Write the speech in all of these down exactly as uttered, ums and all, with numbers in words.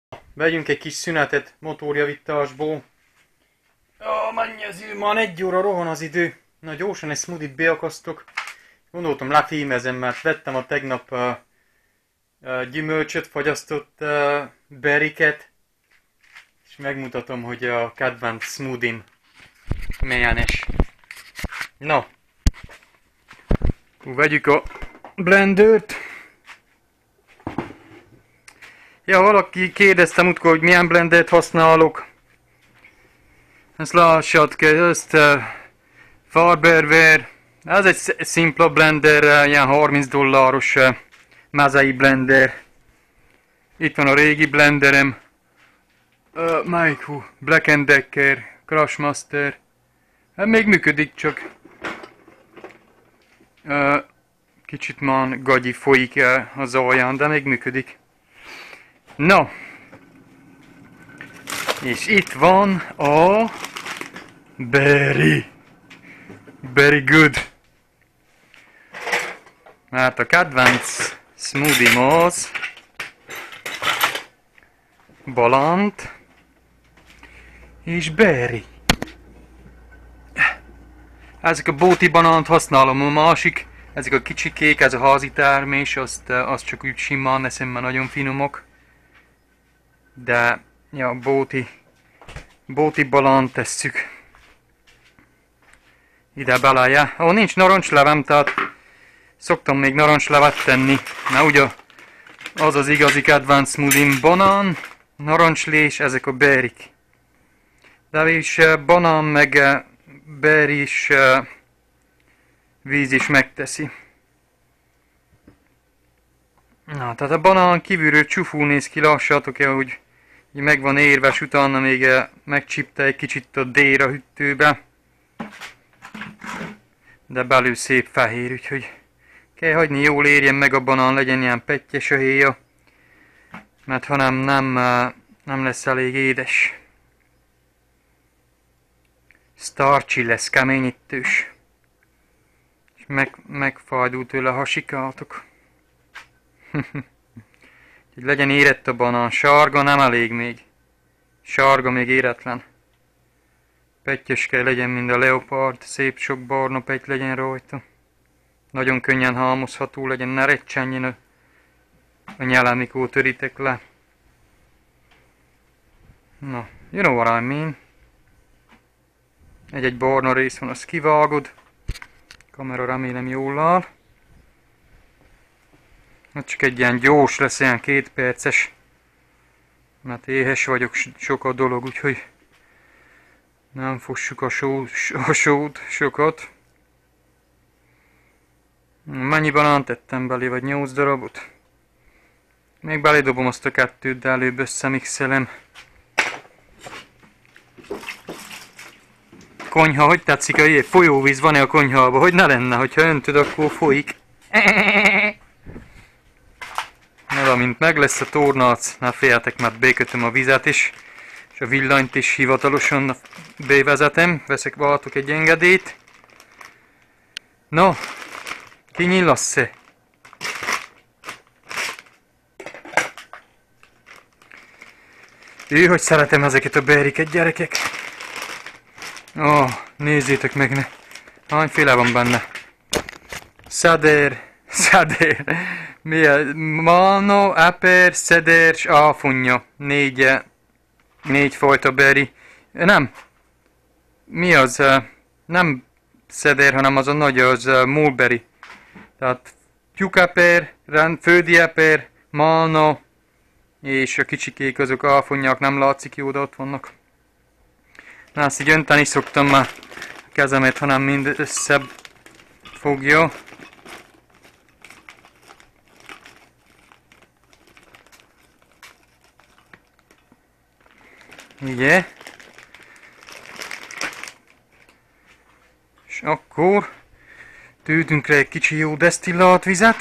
Vegyünk egy kis szünetet motorjavításból. Ó, mennyi az idő, már egy óra rohan az idő. Na gyorsan egy smoothie-t beakasztok. Gondoltam lefémezem, mert vettem a tegnap uh, uh, gyümölcsöt, fagyasztott uh, beriket. És megmutatom, hogy a kedvenc smoothie-m milyenes. Na. Vegyük a blendert. Ja, valaki kérdezte múltkor, hogy milyen blendert használok. Ezt lássad, ezt uh, Farberware. Ez egy szimpla blender, uh, ilyen harminc dolláros uh, mezei blender. Itt van a régi blenderem. Uh, melyik hú? Black and Decker, Crushmaster. Hát még működik, csak uh, kicsit már gagyi folyik uh, az alján, de még működik. No, és itt van a Berry. Very good. Mert a kedvenc smoothie az balant és berry. Ezek a bóti banánt használom, a másik, ezek a kicsikék, ez a házi termés, azt, azt csak úgy simán eszem, mert nagyon finomok. De, ja, bóti, bóti balant tesszük ide bele, ja. Ó, nincs narancslevem, tehát szoktam még narancslevet tenni. Na ugye, az az igazi kedvenc smoothie, banán, narancslés, ezek a berrik. De is banán meg berry is víz is megteszi. Na, tehát a banán kívülről csuful néz ki, lássátok el, hogy meg van érves, utána még megcsipte egy kicsit a déra hűtőbe. De belül szép fehér, úgyhogy kell hagyni, jól érjen meg a banán, legyen ilyen pettyes a héja. Mert ha nem, nem, nem lesz elég édes. Starchy lesz, keményítős. És meg, megfájdul tőle a hasikátok. Úgyhogy legyen érett a banán. Sárga nem elég még. Sárga még éretlen. Pettyes kell legyen, mint a leopard. Szép sok barna petty legyen rajta. Nagyon könnyen halmozható legyen, ne recsenjen a, a nyele, mikor töritek le. Na, you know what I mean. Egy-egy barna rész van, azt kivágod. A kamera remélem jól áll. Csak egy ilyen gyors lesz, ilyen két perces. Mert éhes vagyok, sok a dolog, úgyhogy nem fossuk a, só, a sót sokat. Mennyi banánt tettem belé, vagy nyolc darabot? Még belédobom azt a kettőt, de előbb összemixelem. Konyha, hogy tetszik a jé? Folyóvíz van-e a konyhában? Hogy ne lenne, hogyha öntöd, akkor folyik. Na, amint meg lesz a tornác, ne féljetek, mert bekötöm a vizet is, és a villanyt is hivatalosan bevezetem. Veszek valatok egy engedélyt. No, kinyillasz-e? Ő, hogy szeretem ezeket a berriket, gyerekek. Ó, oh, nézzétek meg, ne. Hányféle van benne? Szedér, szedér. Mi a? Malno, eper, szedér és alfonya. Négy, négy fajta berry. Nem. Mi az? Nem szedér, hanem az a nagy, az mulberry. Tehát tyúkeper, földi eper, malno, és a kicsikék azok alfonyák, nem látszik jó, de ott vannak. Na, ezt így önteni szoktam már a kezemet, hanem mind össze fogja. Ugye? És akkor tűtünk rá egy kicsi jó desztillált vizet.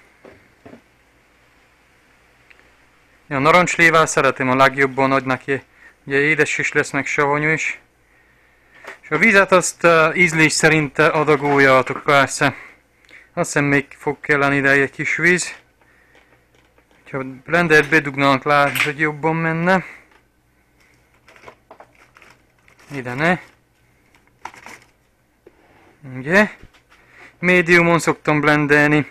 Ja, narancslével szeretem a legjobban, adj neki. Ugye édes is lesz, meg savanyú is. És a vizet azt uh, ízlés szerint adagoljátok persze. Azt hiszem még fog kelleni ide egy kis víz. Ha a blendert bedugnának, látni, hogy jobban menne. Ide ne. Ugye? Médiumon szoktam blendelni.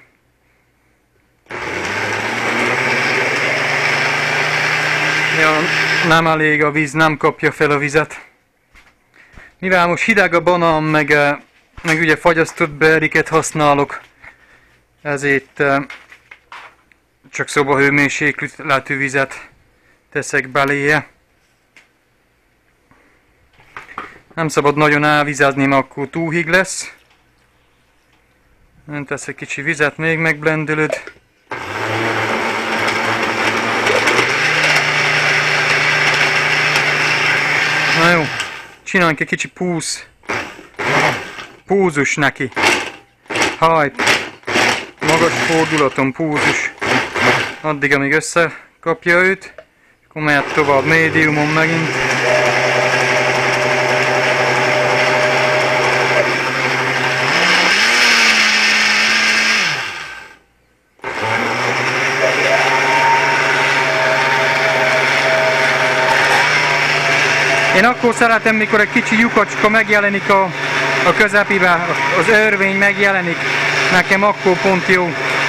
Ja, nem elég a víz, nem kapja fel a vizet. Mivel most hideg a banán, meg, meg ugye fagyasztott berriket használok, ezért csak szobahőmérsékletű vizet teszek beléje. Nem szabad nagyon elvizázni, mert akkor túl hig lesz. Nem tesz egy kicsi vizet, még megblendelőd. Na jó, csináljunk egy kicsi púz. Púzus neki. Hajt. Magas fordulaton púzus. Addig, amíg összekapja őt. Akkor mehet tovább médiumon megint. Én akkor szeretem, mikor egy kicsi lyukacska megjelenik a, a közepébe, az örvény megjelenik. Nekem akkor pont jó.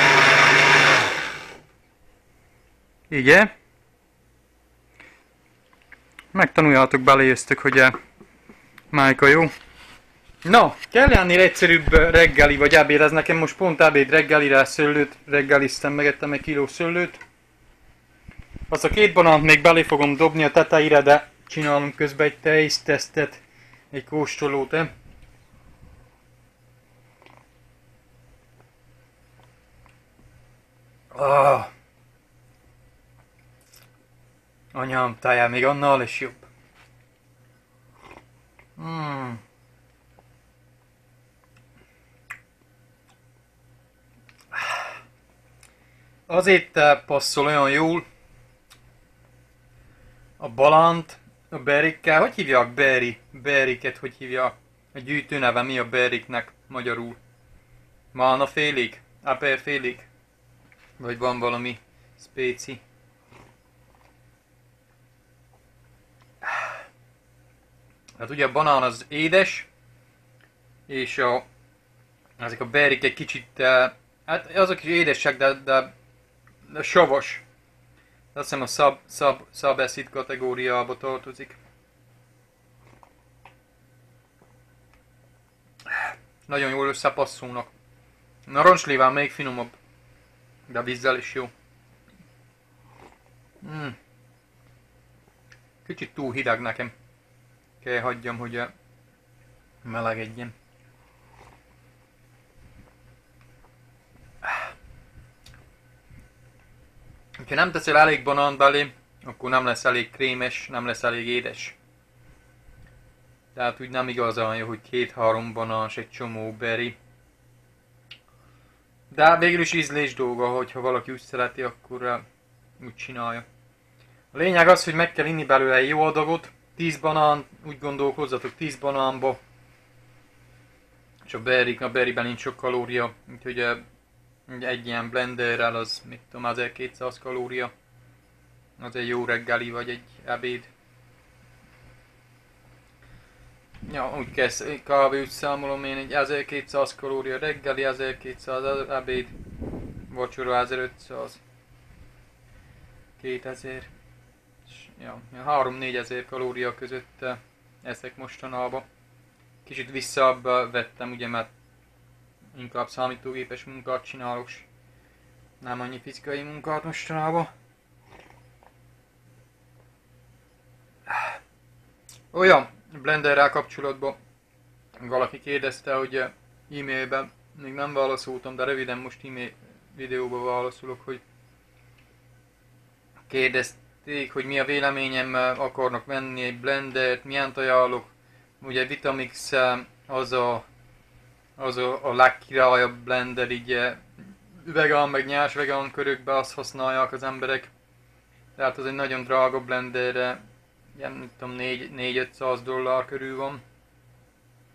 Így. Megtanuljátok, beléjöztök, hogy májka jó. Na, kell ennél egyszerűbb reggeli vagy ebéd, ez nekem most pont ebéd reggelire szőlőt reggeliztem, megettem egy kiló szőlőt. Azt a két banánt még belé fogom dobni a tetejére, de csinálunk közben egy taste tesztet, egy kóstolót, eh? Oh. Anyám tájá még annál is jobb. Mm. Azért passzol olyan jól a balant a berrikkel. Hogy hívják berry? Berriket hogy hívják? A gyűjtő neve mi a berriknek magyarul? Málnafélék? Aperfélék? Vagy van valami spéci? Hát ugye a banán az édes, és a, ezek a berrik egy kicsit, hát azok is édesek, de, de, de savas. Azt hiszem a szab, szab, szabeszid kategóriába tartozik. Nagyon jól összepasszolnak. Narancslével még finomabb, de vízzel is jó. Mm. Kicsit túl hideg nekem. Kell hagyjam, hogy melegedjen. Ha nem teszel elég banánt belé, akkor nem lesz elég krémes, nem lesz elég édes. Tehát úgy nem igazán jó, hogy két-három banás, egy csomó berry. De végül is ízlés dolga, hogyha valaki úgy szereti, akkor úgy csinálja. A lényeg az, hogy meg kell inni belőle egy jó adagot. tíz banán, úgy gondolkozzatok tíz banánba. És a berry, a berryben nincs sok kalória, úgyhogy egy ilyen blenderrel az, mit tudom, ezerkétszáz kalória. Az egy jó reggeli vagy egy ebéd. Ja, úgy kezd, kb. Úgy számolom én, egy ezerkétszáz kalória reggeli, ezerkétszáz ebéd, vacsora ezerötszáz, kétezer. Ja, három-négyezer kalória között eszek mostanában. Kicsit visszabb vettem, ugye, mert inkább számítógépes munkát csinálok, nem annyi fizikai munkát mostanában. Olyan, blenderrel kapcsolatban valaki kérdezte, hogy e-mailben még nem válaszoltam, de röviden most e-mail videóban válaszolok, hogy kérdezték, hogy mi a véleményem, akarnak venni egy blendert, milyen ajánlok. Ugye Vitamix az a, az a, a legkirályabb blender, így vegán meg nyers vegán körökbe azt használják az emberek. Tehát az egy nagyon drága blender, ilyen, nem tudom, négy-ötszáz dollár körül van.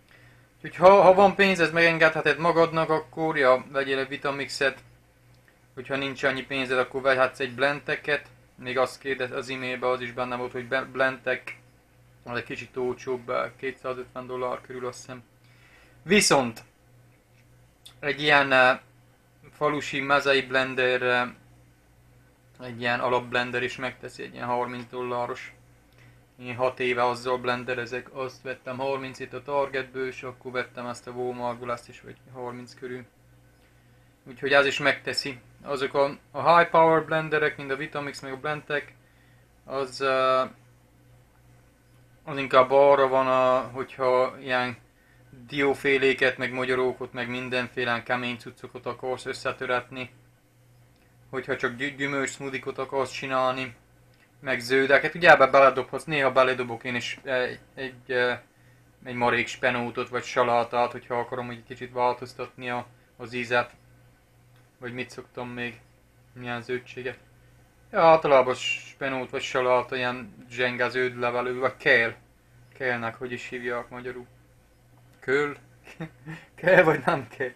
Úgyhogy ha, ha van pénzed, megengedheted magadnak, akkor ja, vegyél egy Vitamixet. hogyha nincs annyi pénzed, akkor vehetsz egy blendteket. Még azt kérdez az e-mailben, az is benne volt, hogy blendtek, az egy kicsit olcsóbb, kétszázötven dollár körül azt hiszem. Viszont egy ilyen uh, falusi mezei blender, uh, egy ilyen alapblender is megteszi, egy ilyen harminc dolláros. Én hat éve azzal blenderezek, azt vettem harmincet a Targetből, és akkor vettem ezt a Walmartból, azt is, vagy harminc körül. Úgyhogy ez is megteszi. Azok a, a high power blenderek, mint a Vitamix meg a Blendtec, az, uh, az inkább arra van, a, hogyha ilyen dióféléket, meg magyarókot, meg mindenféle kemény cuccokat akarsz összetöretni. Hogyha csak gy gyümölcs smoothie-kot akarsz csinálni, meg zöldeket. Ugye ebbe beledobhatsz, néha beledobok én is egy, egy, egy marék spenótot vagy salátát, hogyha akarom egy kicsit változtatni a, az ízet. Vagy mit szoktam még, milyen zöldséget. Ja, általában spenót vagy saláta, ilyen zsenge zöld levelű, vagy kél. Kélnek, hogy is hívják magyarul. Köl? Kell vagy nem kell?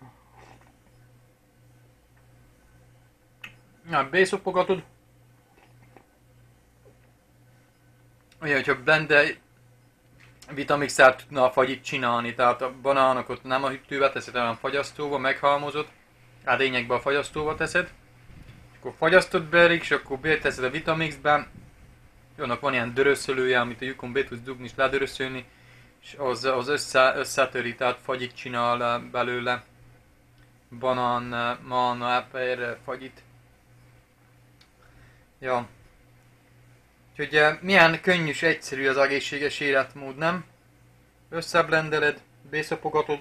Na, beszopogatod. Ugye, hogyha blender Vitamixát tudna a fagyit csinálni, tehát a banánokat nem a hűtőbe teszed, hanem a fagyasztóba, meghalmozod, hát lényegben a fagyasztóba teszed, és akkor fagyasztod be, és akkor beteszed a Vitamixbe, annak van ilyen dörösszölője, amit a lyukon be tudsz dugni és ledörösszölni, és az, az össze, összetöri, tehát fagyit csinál belőle, banán, manna, eper, fagyit. Ja. Úgyhogy milyen könnyű és egyszerű az egészséges életmód, nem? Összeblendeled, beszopogatod,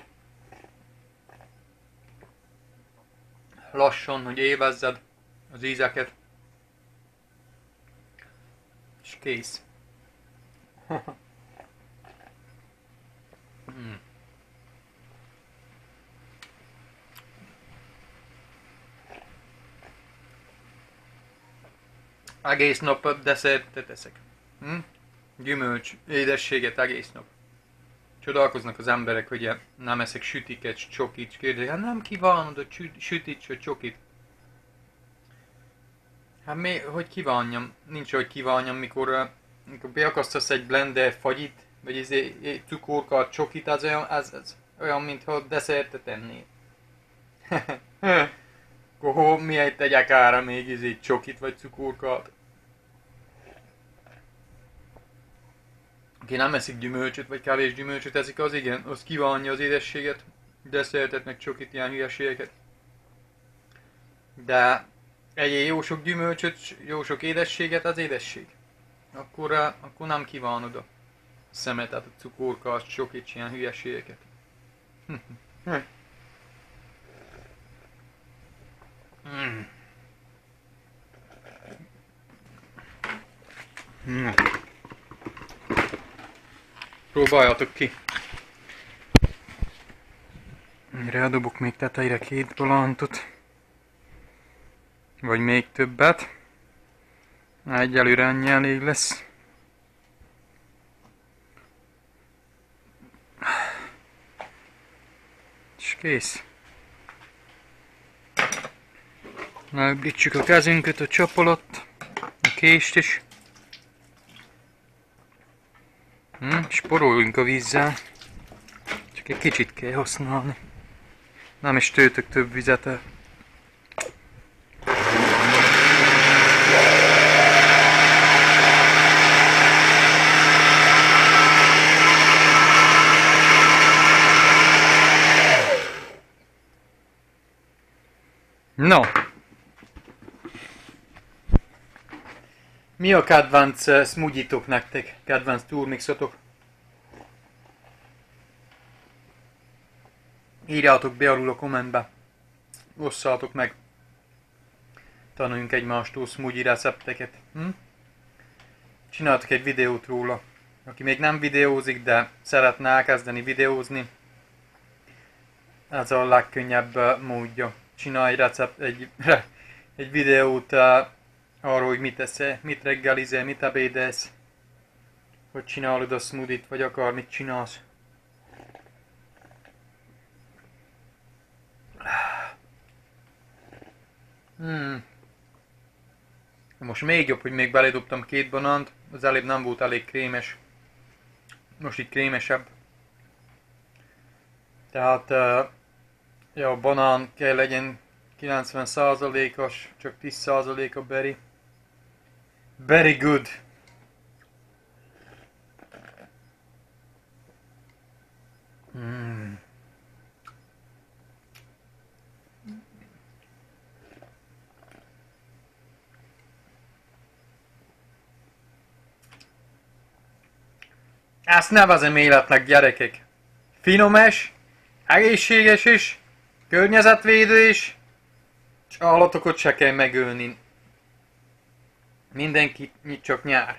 lassan, hogy élvezzed az ízeket, és kész. hmm. Egész nap desszertet eszek. Hm? Gyümölcs, édességet egész nap. Csodálkoznak az emberek, hogy nem eszek sütiket, csokit, kérdezik, hát nem kívánod a sütit, vagy csokit. Hát mi, hogy kívánjam? Nincs, hogy kívánjam, mikor, mikor beakasztasz egy blender fagyit, vagy izé, cukorka, csokit, az olyan, az, az olyan, mintha desszertet ennél. Akkor miért tegyek ára még izé csokit, vagy cukorkát? Aki nem eszik gyümölcsöt, vagy kevés gyümölcsöt eszik, az igen, az kívánja az édességet, desszertet, meg csokit, ilyen hülyeségeket. De egyél jó sok gyümölcsöt, jó sok édességet, az édesség. Akkor, akkor nem kívánod a szemetet, a cukorkát, csokit, ilyen hülyeségeket. Hmm. Hmm. Próbáljátok ki. Rádobok még tetejére két balantot. Vagy még többet. Egyelőre annyi elég lesz. És kész. Megürítsük a kezünket, a csap alatt, a kést is. Hm, sporoljunk a vízzel. Csak egy kicsit kell használni. Nem is töltök több vizet el. No. Mi a kedvenc uh, smoothie-tok nektek? Kedvenc turmixotok? Írjátok be alul a kommentbe. Osszátok meg. Tanuljunk egymástól smoothie recepteket. Hm? Csináltok egy videót róla. Aki még nem videózik, de szeretne elkezdeni videózni, ez a legkönnyebb módja. Csinálj recept, egy, egy videót uh, arról, hogy mit eszel, mit reggelizel, mit ebédelsz, hogy csinálod a smoothie-t, vagy akármit csinálsz. Hmm. Most még jobb, hogy még beledobtam két banánt, az előbb nem volt elég krémes. Most itt krémesebb. Tehát uh, ja, a banán kell legyen kilencven százalékos, csak tíz százalék a berry. Very good. Mm. Ezt nevezem életnek, gyerekek. Finomes, egészséges is, környezetvédő is, és állatokat se kell megölni. Mindenki csak nyár.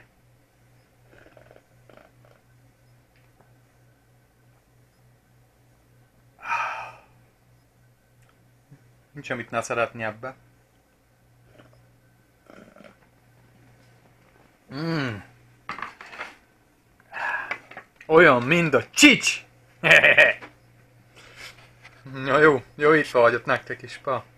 Nincs, amit ne szeretni ebbe. Mm. Olyan, mint a csics! Na jó, jó itt vagyok nektek is, pa.